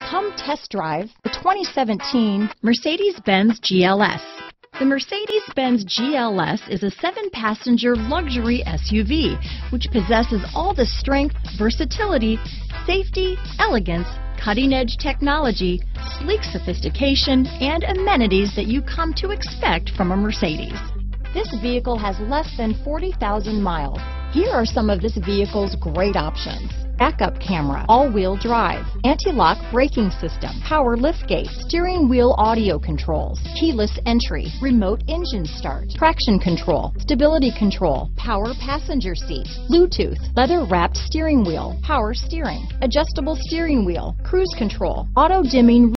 Come test drive the 2017 Mercedes-Benz GLS. The Mercedes-Benz GLS is a 7-passenger luxury SUV, which possesses all the strength, versatility, safety, elegance, cutting-edge technology, sleek sophistication, and amenities that you come to expect from a Mercedes. This vehicle has less than 40,000 miles. Here are some of this vehicle's great options: backup camera, all-wheel drive, anti-lock braking system, power liftgate, steering wheel audio controls, keyless entry, remote engine start, traction control, stability control, power passenger seat, Bluetooth, leather-wrapped steering wheel, power steering, adjustable steering wheel, cruise control, auto-dimming